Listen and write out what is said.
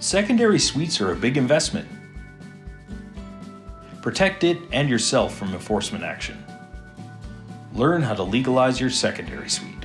Secondary suites are a big investment. Protect it and yourself from enforcement action. Learn how to legalize your secondary suite.